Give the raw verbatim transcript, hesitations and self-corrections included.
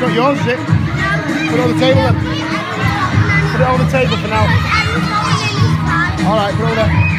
not yours, is it? Put it on the table then. Put it on the table for now. Alright, put it over there.